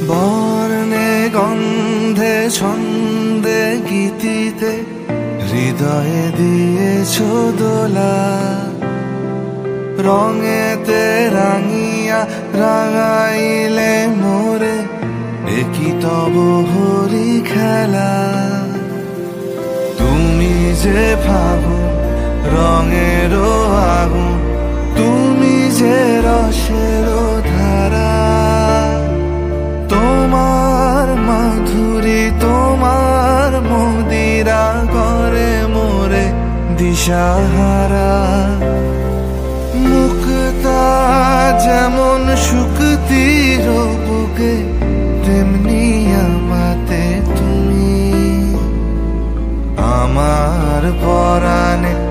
বর্ণে গন্ধে ছন্দে গীতিতে হৃদয়ে দিয়েছ দোলা, রঙেতে রাঙিয়া রাঙাইলে মোরে একই তব হরি খেলা। তুমি যে ফাগুন রঙেরও আগুন, তুমি যে রসেরও ধারা, তোমার মাধুরী তোমার মদিরা করে মোরে দিশাহারা। মুক্তা যেমন শুকতির বুকে, তেমনি আমাতে তুমি। আমার পরাণে